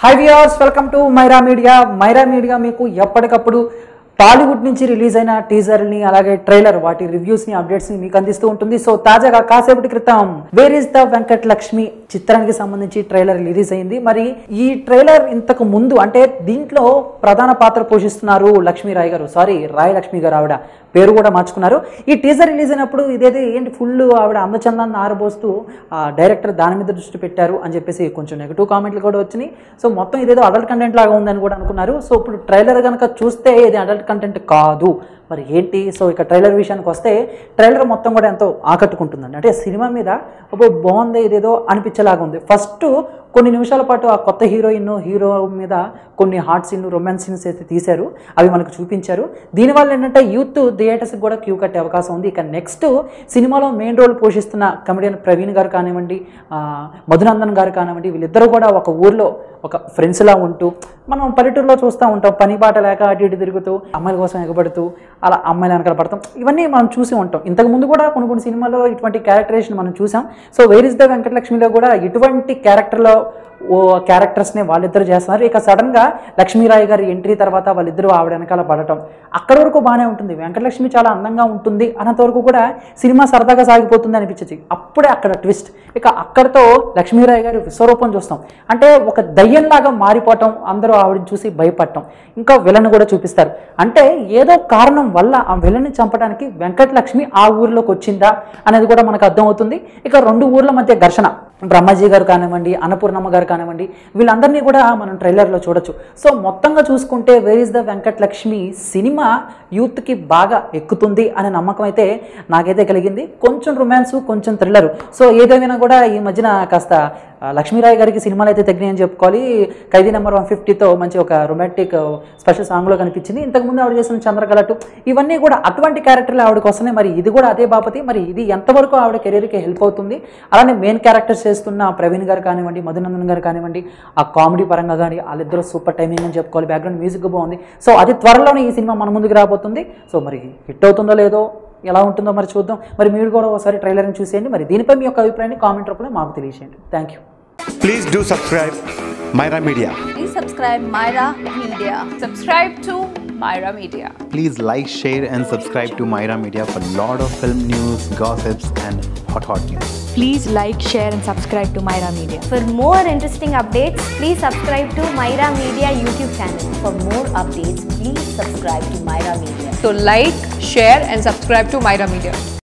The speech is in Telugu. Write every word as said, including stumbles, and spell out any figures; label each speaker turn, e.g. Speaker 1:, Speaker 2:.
Speaker 1: High viewers welcome to Maira media Maira media మీకు ఎప్పటికప్పుడు టాలీవుడ్ నుంచి రిలీజ్ అయిన టీజర్ ని అలాగే ట్రైలర్ వాటి రివ్యూస్ ని అప్డేట్స్ ని మీకు అందిస్తూ ఉంటుంది. సో తాజాగా కాసేపటి క్రితం where is the Venkat Lakshmi చిత్రానికి సంబంధించి ట్రైలర్ రిలీజ్ అయింది. మరి ఈ ట్రైలర్ ఇంతకు ముందు అంటే దీంట్లో ప్రధాన పాత్ర పోషిస్తున్నారు లక్ష్మీ రాయ్ గారు, సారీ రాయ్ లక్ష్మి గారు, ఆవిడ పేరు కూడా మార్చుకున్నారు. ఈ టీజర్ రిలీజ్ అయినప్పుడు ఇదేది ఏంటి ఫుల్ ఆవిడ అందచందాన్ని ఆరబోస్తూ డైరెక్టర్ దాని మీద దృష్టి పెట్టారు అని చెప్పేసి కొంచెం నెగిటివ్ కామెంట్లు కూడా వచ్చినాయి. సో మొత్తం ఇదేదో అడల్ట్ కంటెంట్ లాగా ఉందని కూడా అనుకున్నారు. సో ఇప్పుడు ట్రైలర్ కనుక చూస్తే ఇది అడల్ట్ కంటెంట్ కాదు, మరి ఏంటి? సో ఇక ట్రైలర్ విషయానికి వస్తే ట్రైలర్ మొత్తం కూడా ఎంతో ఆకట్టుకుంటుందండి. అంటే సినిమా మీద ఒక బాగుంది ఇదేదో అనిపించేలాగా ఉంది. ఫస్ట్ కొన్ని నిమిషాల పాటు ఆ కొత్త హీరోయిన్ హీరో మీద కొన్ని హాట్ సీన్లు రొమాన్స్ సీన్స్ అయితే తీశారు, అవి మనకు చూపించారు. దీనివల్ల ఏంటంటే యూత్ థియేటర్స్కి కూడా క్యూ కట్టే అవకాశం ఉంది. ఇక నెక్స్ట్ సినిమాలో మెయిన్ రోల్ పోషిస్తున్న కమెడియన్ ప్రవీణ్ గారు కానివ్వండి, మధునందన్ గారు కానివ్వండి, వీళ్ళిద్దరూ కూడా ఒక ఊర్లో ఒక ఫ్రెండ్స్లా ఉంటూ, మనం పల్లెటూరులో చూస్తూ ఉంటాం, పని బాట లేక అటు ఇటు తిరుగుతూ అమ్మాయిల కోసం ఎగబడుతూ అలా అమ్మాయిలు వెనకాల పడతాం, ఇవన్నీ మనం చూసి ఉంటాం. ఇంతకుముందు కూడా కొన్ని కొన్ని సినిమాల్లో ఇటువంటి క్యారెక్టరేషన్ మనం చూసాం. సో వేర్ ఇస్ ద వెంకటలక్ష్మిలో కూడా ఇటువంటి క్యారెక్టర్లో ఓ క్యారెక్టర్స్ని వాళ్ళిద్దరు చేస్తున్నారు. ఇక సడన్గా లక్ష్మీరాయ్ గారి ఎంట్రీ తర్వాత వాళ్ళిద్దరూ ఆవిడ వెనకాల పడటం అక్కడి వరకు బాగానే ఉంటుంది. వెంకటలక్ష్మి చాలా అందంగా ఉంటుంది అన్నంత వరకు కూడా సినిమా సరదాగా సాగిపోతుంది అనిపించింది. అప్పుడే అక్కడ ట్విస్ట్, ఇక అక్కడితో లక్ష్మీరాయ్ గారి విశ్వరూపం చూస్తాం. అంటే ఒక దయ్యంలాగా మారిపోవటం, అందరూ ఆవిడని చూసి భయపడటం, ఇంకా విలన్ కూడా చూపిస్తారు. అంటే ఏదో కారణం వల్ల ఆ విలన్ని చంపడానికి వెంకటలక్ష్మి ఆ ఊరిలోకి వచ్చిందా అనేది కూడా మనకు అర్థమవుతుంది. ఇక రెండు ఊర్ల మధ్య ఘర్షణ, బ్రహ్మజీ గారు కానివ్వండి, అన్నపూర్ణమ్మ గారు కానివ్వండి, వీళ్ళందరినీ కూడా మనం ట్రైలర్లో చూడొచ్చు. సో మొత్తంగా చూసుకుంటే where is the Venkatalakshmi cinema యూత్కి బాగా ఎక్కుతుంది అనే నమ్మకం అయితే నాకైతే కలిగింది. కొంచెం రొమాన్స్, కొంచెం థ్రిల్లర్. సో ఏదేమైనా కూడా ఈ మధ్యన కాస్త లక్ష్మీరాయ్ గారికి సినిమాలు అయితే తగ్గినాయని చెప్పుకోవాలి. ఖైదీ నెంబర్ వన్ ఫిఫ్టీతో మంచి ఒక రొమాంటిక్ స్పెషల్ సాంగ్లో కనిపించింది. ఇంతకుముందు ఆవిడ చేసిన చంద్రకళటు, ఇవన్నీ కూడా అటువంటి క్యారెక్టర్లు ఆవిడకి వస్తున్నాయి. మరి ఇది కూడా అదే బాపతి. మరి ఇది ఎంతవరకు ఆవిడ కెరీర్కి హెల్ప్ అవుతుంది? అలానే మెయిన్ క్యారెక్టర్స్ చేస్తున్న ప్రవీణ్ గారు కానివ్వండి, మధునందన్ గారు కానివ్వండి, ఆ కామెడీ పరంగా కానీ వాళ్ళిద్దరూ సూపర్ టైమింగ్ అని చెప్పుకోవాలి. బ్యాక్గ్రౌండ్ మ్యూజిక్ బాగుంది. సో అది త్వరలోనే ఈ సినిమా మన ముందుకు రాబోతుంది. సో మరి హిట్ అవుతుందో లేదో, ఎలా ఉంటుందో మరి చూద్దాం. మరి మీరు కూడా ఒకసారి ట్రైలర్ని చూసేయండి. మరి దీనిపై మీ యొక్క అభిప్రాయాన్ని కామెంట్ రూపంలో మాకు తెలియజేయండి. Thank you.
Speaker 2: Please do subscribe Myra Media.
Speaker 3: Please subscribe Myra Media. Subscribe to Myra Media.
Speaker 4: Please like, share and subscribe to Myra Media for lot of film news, gossips and hot hot news.
Speaker 5: Please like, share and subscribe to Myra Media.
Speaker 6: For more interesting updates, please subscribe to Myra Media YouTube channel.
Speaker 7: For more updates, please subscribe to Myra Media.
Speaker 3: So like, share and subscribe to Myra Media.